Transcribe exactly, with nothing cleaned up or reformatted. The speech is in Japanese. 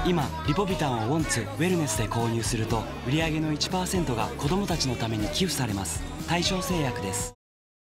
今リポビタンをウォンツウェルネスで購入すると売上の いちパーセント が子どもたちのために寄付されます。対象製薬です。